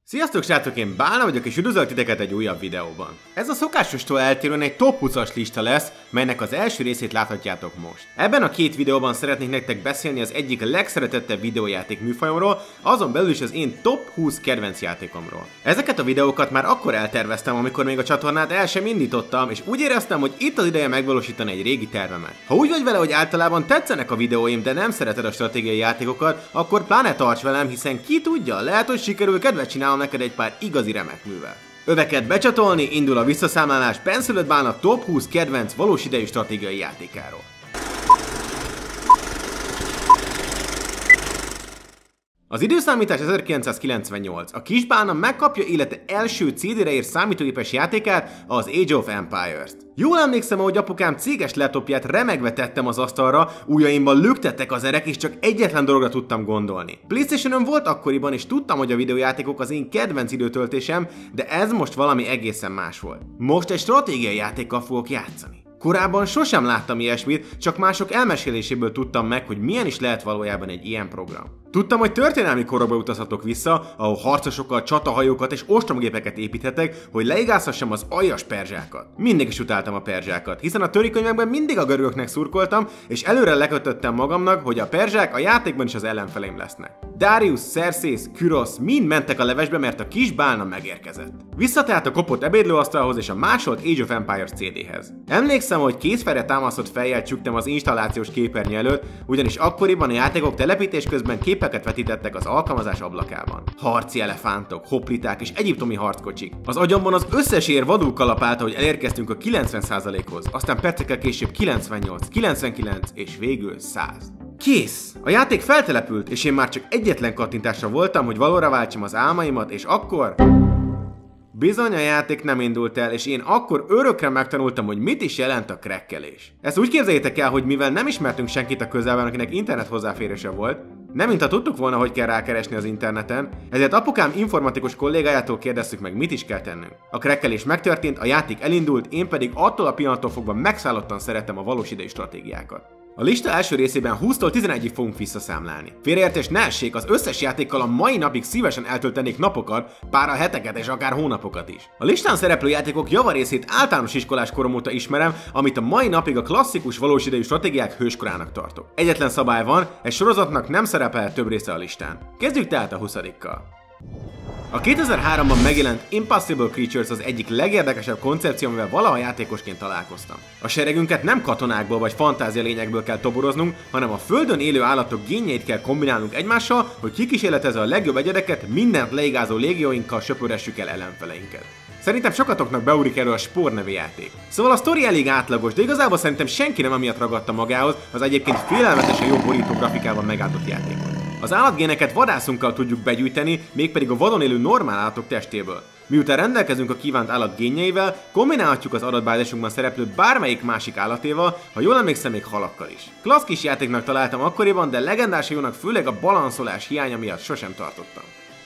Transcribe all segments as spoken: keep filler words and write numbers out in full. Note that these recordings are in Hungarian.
Sziasztok srácok, én Bálna vagyok és üdvözöllek titeket egy újabb videóban. Ez a szokásostól eltérően egy top húszas lista lesz, melynek az első részét láthatjátok most. Ebben a két videóban szeretnék nektek beszélni az egyik legszeretettebb videójáték műfajomról, azon belül is az én top húsz kedvenc játékomról. Ezeket a videókat már akkor elterveztem, amikor még a csatornát el sem indítottam, és úgy éreztem, hogy itt az ideje megvalósítani egy régi tervemet. Ha úgy vagy vele, hogy általában tetszenek a videóim, de nem szereted a stratégiai játékokat, akkor pláne tarts velem, hiszen ki tudja, lehet, hogy sikerül kedvet csinálnom neked egy pár igazi remek művel. Öveket becsatolni, indul a visszaszámlálás Benszülött Bálna top húsz kedvenc valós idejű stratégiai játékáról. Az időszámítás ezerkilencszázkilencvennyolc. A kis Bálna megkapja élete első cé dére írt számítógépes játékát, az Age of Empires-t. Jól emlékszem, ahogy apukám céges laptopját remegve tettem az asztalra, ujjaimban lüktettek az erek, és csak egyetlen dologra tudtam gondolni. PlayStation-ön volt akkoriban, és tudtam, hogy a videójátékok az én kedvenc időtöltésem, de ez most valami egészen más volt. Most egy stratégiai játékkal fogok játszani. Korábban sosem láttam ilyesmit, csak mások elmeséléséből tudtam meg, hogy milyen is lehet valójában egy ilyen program. Tudtam, hogy történelmi korokba utazhatok vissza, ahol harcosokat, csatahajókat és ostromgépeket építhetek, hogy leigázhassam az aljas perzsákat. Mindig is utáltam a perzsákat, hiszen a törikönyvekben mindig a görögöknek szurkoltam, és előre lekötöttem magamnak, hogy a perzsák a játékban is az ellenfeleim lesznek. Darius, Xerxes, Kyrosz mind mentek a levesbe, mert a kis Bálna megérkezett. Visszatért a kopott ebédlőasztalhoz és a másolt Age of Empires cé déhez. Emlékszem, hogy kézfelre támasztott fejjel csuktam az installációs képernyő előtt, ugyanis akkoriban a játékok telepítés közben képeket vetítettek az alkalmazás ablakában. Harci elefántok, hopliták és egyiptomi harckocsik. Az agyamban az összes ér vadul kalapálta, hogy elérkeztünk a kilencven százalékhoz, aztán percekkel később kilencvennyolc, kilencvenkilenc és végül száz. Kész! A játék feltelepült, és én már csak egyetlen kattintásra voltam, hogy valóra váltsam az álmaimat, és akkor... Bizony a játék nem indult el, és én akkor örökre megtanultam, hogy mit is jelent a krekkelés. Ezt úgy képzeljétek el, hogy mivel nem ismertünk senkit a közelben, akinek internet hozzáférése volt, nem mintha tudtuk volna, hogy kell rákeresni az interneten, ezért apukám informatikus kollégájától kérdeztük meg, mit is kell tennünk. A krekkelés megtörtént, a játék elindult, én pedig attól a pillanattól fogva megszállottan szeretem a valós idejű stratégiákat. A lista első részében húsztól tizenegyig fogunk visszaszámlálni. Félreértés ne essék, az összes játékkal a mai napig szívesen eltöltenék napokat, pár a heteket és akár hónapokat is. A listán szereplő játékok javarészét általános iskolás korom óta ismerem, amit a mai napig a klasszikus valós idejű stratégiák hőskorának tartok. Egyetlen szabály van, egy sorozatnak nem szerepel több része a listán. Kezdjük tehát a huszadikkal. A kétezer-háromban megjelent Impossible Creatures az egyik legérdekesebb koncepció, amivel valaha játékosként találkoztam. A seregünket nem katonákból vagy fantázia lényekből kell toboroznunk, hanem a földön élő állatok génjeit kell kombinálnunk egymással, hogy kikísérletezve a legjobb egyedeket, mindent leigázó légióinkkal söpöressük el ellenfeleinket. Szerintem sokatoknak beugrik erről a Spore nevű játék. Szóval a sztori elég átlagos, de igazából szerintem senki nem amiatt ragadta magához az egyébként félelmetesen jó borító grafikával megáldott játékot. Az állatgéneket vadászunkkal tudjuk begyűjteni, mégpedig a vadon élő normál állatok testéből. Miután rendelkezünk a kívánt állat génjeivel, kombinálhatjuk az adatbázisunkban szereplő bármelyik másik állatéval, ha jól emlékszem, még halakkal is. Klassz kis játéknak találtam akkoriban, de legendás jónak főleg a balanszolás hiánya miatt sosem tartottam.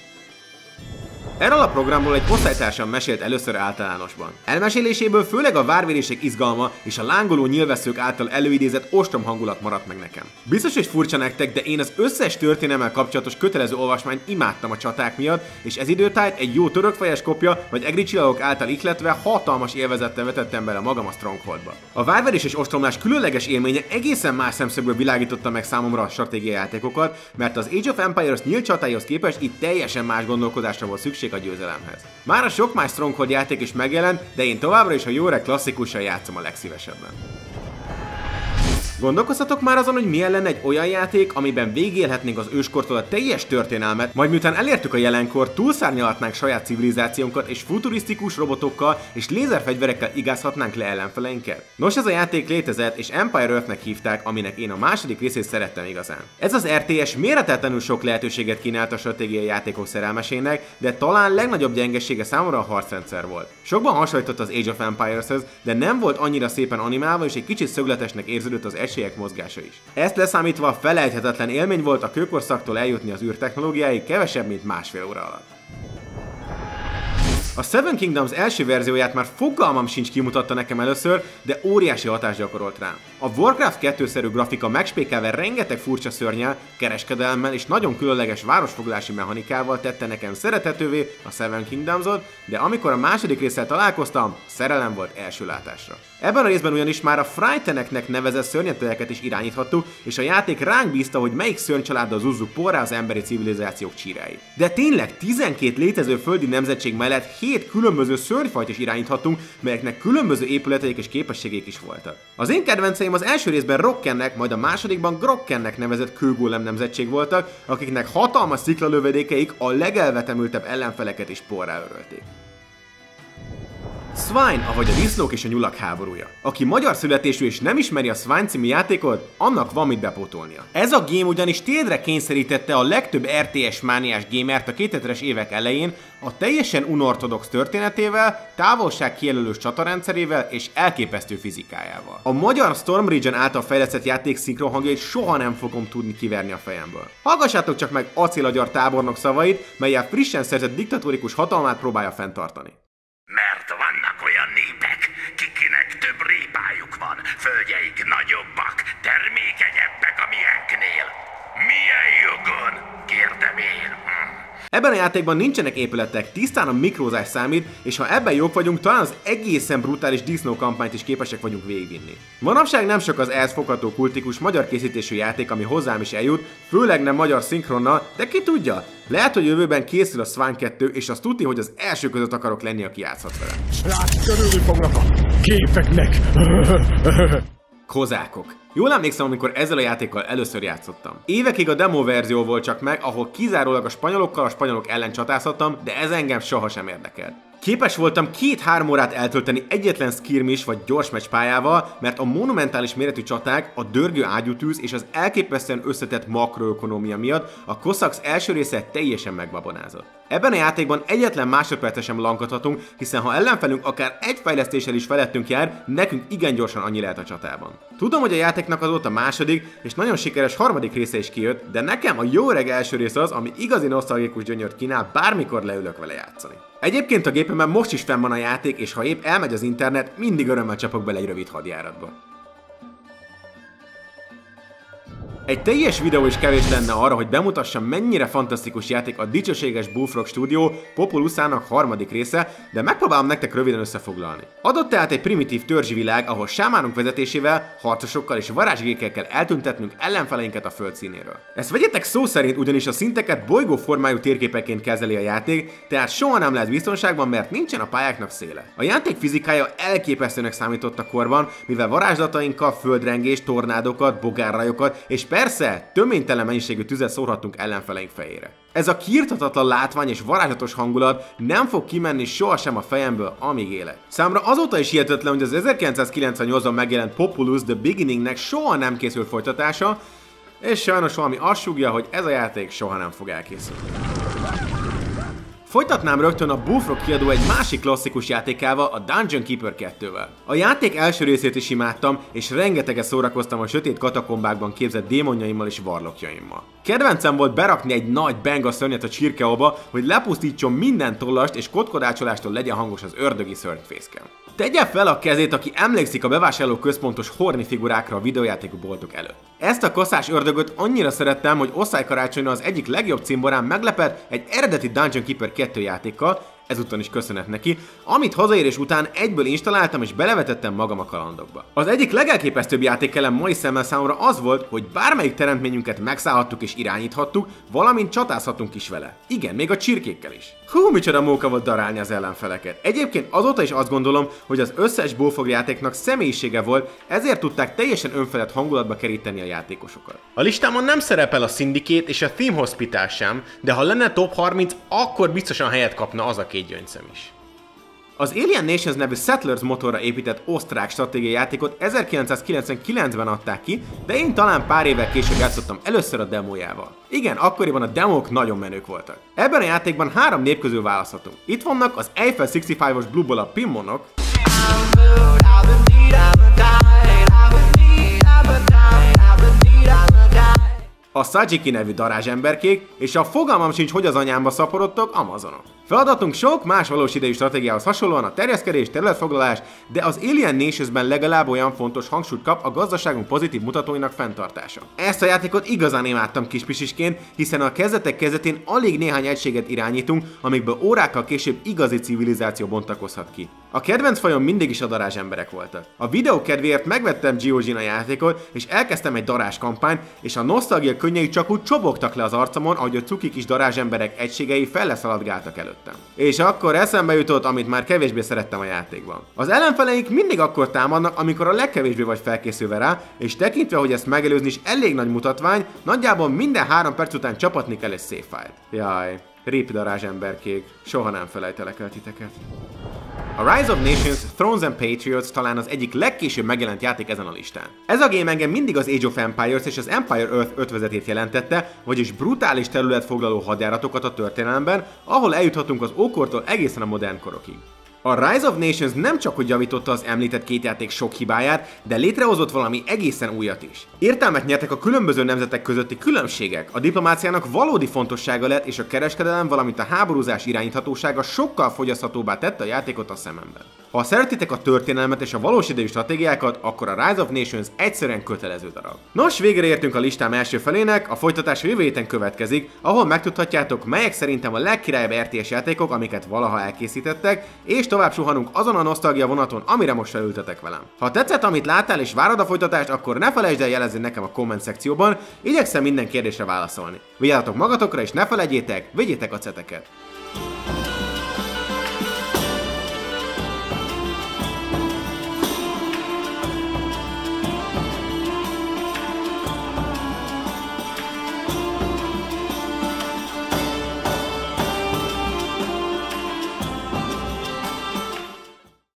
Erről a programról egy osztálytársam mesélt először általánosban. Elmeséléséből főleg a várverések izgalma és a lángoló nyilvesszők által előidézett ostrom hangulat maradt meg nekem. Biztos, hogy furcsa nektek, de én az összes történelemmel kapcsolatos kötelező olvasmányt imádtam a csaták miatt, és ez időtájt egy jó törökfejes kopja vagy egri csillagok által ihletve hatalmas élvezettel vetettem bele magam a Strongholdba. A várverés és ostromlás különleges élménye egészen más szemszögből világította meg számomra a stratégiai játékokat, mert az Age of Empires nyílt csatáihoz képest itt teljesen más gondolkodásra volt szükség a győzelemhez. Már a sok más Stronghold játék is megjelent, de én továbbra is a jó reg klasszikussal játszom a legszívesebben. Gondolkoztatok már azon, hogy milyen lenne egy olyan játék, amiben végigélhetnénk az őskortól a teljes történelmet, majd miután elértük a jelenkor, túlszárnyalhatnánk saját civilizációnkat, és futurisztikus robotokkal és lézerfegyverekkel igázhatnánk le ellenfeleinket? Nos, ez a játék létezett, és Empire Earth-nek hívták, aminek én a második részét szerettem igazán. Ez az er té es méretetlenül sok lehetőséget kínált a stratégiai játékok szerelmesének, de talán legnagyobb gyengesége számomra a harcrendszer volt. Sokban hasonlított az Age of Empires-hez, de nem volt annyira szépen animálva, és egy kicsit szögletesnek érződött az esélyek mozgása is. Ezt leszámítva felejthetetlen élmény volt a kőkorszaktól eljutni az űrtechnológiáig kevesebb, mint másfél óra alatt. A Seven Kingdoms első verzióját már fogalmam sincs kimutatta nekem először, de óriási hatást gyakorolt rám. A Warcraft kettő-szerű grafika megspékelve rengeteg furcsa szörnnyel, kereskedelemmel és nagyon különleges városfoglalási mechanikával tette nekem szerethetővé a Seven Kingdoms-ot, de amikor a második résszel találkoztam, szerelem volt első látásra. Ebben a részben ugyanis már a Frighteneknek nevezett szörnyetegeket is irányíthattuk, és a játék ránk bízta, hogy melyik szörnycsaláddal zúzzuk porrá az emberi civilizációk csíráit. De tényleg tizenkét létező földi nemzetség mellett hét különböző szörnyfajt is irányíthattunk, melyeknek különböző épületeik és képességek is voltak. Az én kedvenceim az első részben Rokkennek, majd a másodikban Grokkennek nevezett kőgólem nemzetség voltak, akiknek hatalmas sziklalövedékeik a legelvetemültebb ellenfeleket is porrá örölték. Swine, ahogy a disznók és a nyulak háborúja. Aki magyar születésű és nem ismeri a Swine című játékot, annak van mit bepótolnia. Ez a game ugyanis térdre kényszerítette a legtöbb er té es mániás gamert a kétezres évek elején a teljesen unorthodox történetével, távolságkijelölős csatarendszerével és elképesztő fizikájával. A magyar Storm Region által fejlesztett játék szinkronhangjait soha nem fogom tudni kiverni a fejemből. Hallgassátok csak meg Acélagyar tábornok szavait, mellyel frissen szerzett diktatórikus hatalmát próbálja fenntartani. Mert vannak olyan népek, kikinek több répájuk van, földjeik nagyobbak, termékenyebbek a miénknél. Milyen jogon? Kérdem én. Hm. Ebben a játékban nincsenek épületek, tisztán a mikrózás számít, és ha ebben jók vagyunk, talán az egészen brutális disznó kampányt is képesek vagyunk végigvinni. Manapság nem sok az ehhez fogható kultikus magyar készítésű játék, ami hozzám is eljut, főleg nem magyar szinkronnal, de ki tudja? Lehet, hogy jövőben készül a Swine kettő, és azt tudni, hogy az első között akarok lenni, aki játszhat vele. Rát körülni fognak a képeknek! Kozákok. Jól emlékszem, amikor ezzel a játékkal először játszottam. Évekig a demo verzió volt csak meg, ahol kizárólag a spanyolokkal a spanyolok ellen csatázhattam, de ez engem sohasem érdekelt. Képes voltam két-három órát eltölteni egyetlen skirmish vagy gyors meccs pályával, mert a monumentális méretű csaták, a dörgő ágyútűz és az elképesztően összetett makroökonómia miatt a Cossacks első része teljesen megbabonázott. Ebben a játékban egyetlen másodpercre sem lankadhatunk, hiszen ha ellenfelünk akár egy fejlesztéssel is felettünk jár, nekünk igen gyorsan annyi lehet a csatában. Tudom, hogy a játéknak az volt a második és nagyon sikeres harmadik része is kijött, de nekem a jó öreg első rész az, ami igazi nosztalgikus gyönyört kínál, bármikor leülök vele játszani. Egyébként a gépemben most is fenn van a játék, és ha épp elmegy az internet, mindig örömmel csapok bele egy rövid hadjáratba. Egy teljes videó is kevés lenne arra, hogy bemutassam, mennyire fantasztikus játék a dicsőséges Bullfrog Studio Populusának harmadik része, de megpróbálom nektek röviden összefoglalni. Adott tehát egy primitív törzsi világ, ahol sámánunk vezetésével, harcosokkal és varázsgékekkel eltüntetnünk ellenfeleinket a föld színéről. Ezt vegyetek szó szerint, ugyanis a szinteket bolygóformájú térképeként kezeli a játék, tehát soha nem lehet biztonságban, mert nincsen a pályáknak széle. A játék fizikája elképesztőnek számított a korban, mivel varázslatainkkal földrengést, tornádokat, bogárrajokat és persze, töménytelen mennyiségű tüzet szórhattunk ellenfeleink fejére. Ez a kiirthatatlan látvány és varázslatos hangulat nem fog kimenni sohasem a fejemből, amíg élek. Számra azóta is hihetetlen, hogy az ezerkilencszázkilencvennyolcban megjelent Populous The Beginningnek soha nem készült folytatása, és sajnos valami azt sugja, hogy ez a játék soha nem fog elkészülni. Folytatnám rögtön a Bullfrog kiadó egy másik klasszikus játékával, a Dungeon Keeper kettővel. A játék első részét is imádtam, és rengeteget szórakoztam a sötét katakombákban képzett démonjaimmal és varlokjaimmal. Kedvencem volt berakni egy nagy benga szörnyet a csirkeóba, hogy lepusztítson minden tollast és kotkodácsolástól legyen hangos az ördögi szörnyfészken. Tegye fel a kezét, aki emlékszik a bevásárló központos horni figurákra a videójátékú boltok előtt. Ezt a kaszás ördögöt annyira szerettem, hogy osztálykarácsonyra az egyik legjobb cimborán meglepett egy eredeti Dungeon Keeper kettő játékkal, ezúton is köszönet neki, amit hazaérés után egyből installáltam és belevetettem magam a kalandokba. Az egyik legelképesztőbb játékelem mai szemmel számomra az volt, hogy bármelyik teremtményünket megszállhattuk és irányíthattuk, valamint csatázhatunk is vele. Igen, még a csirkékkel is. Hú, micsoda móka volt darálni az ellenfeleket. Egyébként azóta is azt gondolom, hogy az összes Bullfrog játéknak személyisége volt, ezért tudták teljesen önfelett hangulatba keríteni a játékosokat. A listámon nem szerepel a Syndicate és a Theme Hospital sem, de ha lenne top harminc, akkor biztosan helyet kapna az a két gyöngyszem is. Az Alien Nations nevű Settlers motorra épített osztrák stratégiai játékot ezerkilencszázkilencvenkilencben adták ki, de én talán pár évvel később játszottam először a demójával. Igen, akkoriban a demók nagyon menők voltak. Ebben a játékban három nép közül választhatunk. Itt vannak az Eiffel hatszázötvenös Blue Ball a Pimmonok, a Sajiki nevű darázsemberkék, és a fogalmam sincs, hogy az anyámba szaporodtok Amazonok. Feladatunk sok más valós idejű stratégiához hasonlóan a terjeszkedés, területfoglalás, de az Alien Nationsben legalább olyan fontos hangsúlyt kap a gazdaságunk pozitív mutatóinak fenntartása. Ezt a játékot igazán imádtam kispisisként, hiszen a kezdetek kezdetén alig néhány egységet irányítunk, amikből órákkal később igazi civilizáció bontakozhat ki. A kedvenc fajom mindig is a darázsemberek voltak. A videó kedvéért megvettem gé o gé-n a játékot, és elkezdtem egy darázs kampányt, és a nosztalgia könnyei csak úgy csobogtak le az arcomon, ahogy a cuki kis darázsemberek egységei felleszaladgáltak előttem. És akkor eszembe jutott, amit már kevésbé szerettem a játékban. Az ellenfeleink mindig akkor támadnak, amikor a legkevésbé vagy felkészülve rá, és tekintve, hogy ezt megelőzni is elég nagy mutatvány, nagyjából minden három perc után csapatni kell egy save file. Jaj, rip darázsemberkék, soha nem felejtelek el titeket. A Rise of Nations Thrones and Patriots talán az egyik legkésőbb megjelent játék ezen a listán. Ez a game engem mindig az Age of Empires és az Empire Earth ötvezetét jelentette, vagyis brutális területfoglaló hadjáratokat a történelemben, ahol eljuthatunk az ókortól egészen a modern korokig. A Rise of Nations nem csak hogy javította az említett két játék sok hibáját, de létrehozott valami egészen újat is. Értelmet nyertek a különböző nemzetek közötti különbségek, a diplomáciának valódi fontossága lett, és a kereskedelem, valamint a háborúzás irányíthatósága sokkal fogyaszthatóbbá tette a játékot a szememben. Ha szeretitek a történelmet és a valós idejű stratégiákat, akkor a Rise of Nations egyszerűen kötelező darab. Nos, végre értünk a listám első felének, a folytatás jövő héten következik, ahol megtudhatjátok, melyek szerintem a legkirályabb er té es játékok, amiket valaha elkészítettek, és tovább suhanunk azon a nosztalgia vonaton, amire most felültetek velem. Ha tetszett, amit láttál és várod a folytatást, akkor ne felejtsd el jelezni nekem a komment szekcióban, igyekszem minden kérdésre válaszolni. Vigyázzatok magatokra és ne felejtjétek, vigyétek a ceteket!